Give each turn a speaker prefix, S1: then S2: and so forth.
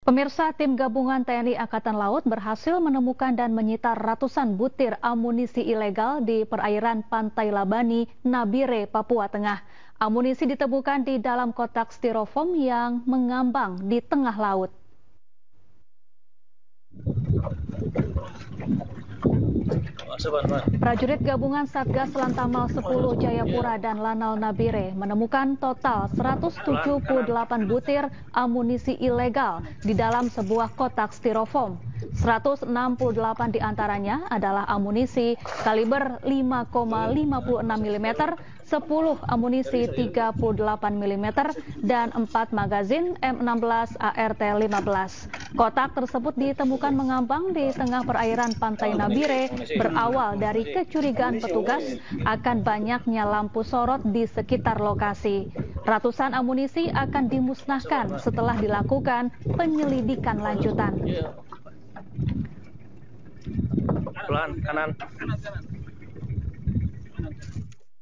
S1: Pemirsa, tim gabungan TNI Angkatan Laut berhasil menemukan dan menyita ratusan butir amunisi ilegal di perairan Pantai Labani, Nabire, Papua Tengah. Amunisi ditemukan di dalam kotak styrofoam yang mengambang di tengah laut. Prajurit gabungan Satgas Lantamal 10 Jayapura dan Lanal Nabire menemukan total 178 butir amunisi ilegal di dalam sebuah kotak styrofoam. 168 diantaranya adalah amunisi kaliber 5,56 mm, 10 amunisi 38 mm, dan 4 magazin M16 ART-15. Kotak tersebut ditemukan mengambang di tengah perairan Pantai Nabire berawal dari kecurigaan petugas akan banyaknya lampu sorot di sekitar lokasi. Ratusan amunisi akan dimusnahkan setelah dilakukan penyelidikan lanjutan.
S2: Pelan, kanan.